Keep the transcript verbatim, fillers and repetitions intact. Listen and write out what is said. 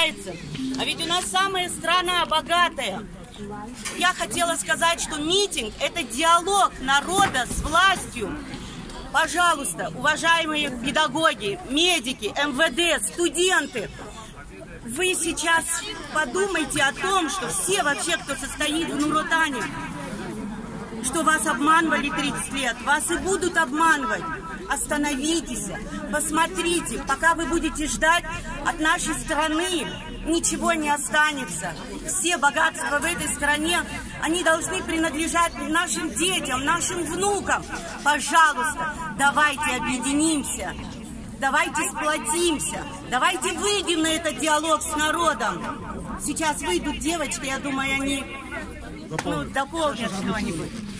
китайцев. А ведь у нас самая страна богатая. Я хотела сказать, что митинг – это диалог народа с властью. Пожалуйста, уважаемые педагоги, медики, эм вэ дэ, студенты, вы сейчас подумайте о том, что все вообще, кто состоит в Нур-Отане, что вас обманывали тридцать лет, вас и будут обманывать. Остановитесь, посмотрите, пока вы будете ждать, от нашей страны ничего не останется. Все богатства в этой стране, они должны принадлежать нашим детям, нашим внукам. Пожалуйста, давайте объединимся, давайте сплотимся, давайте выйдем на этот диалог с народом. Сейчас выйдут девочки, я думаю, они ну, дополнят что-нибудь.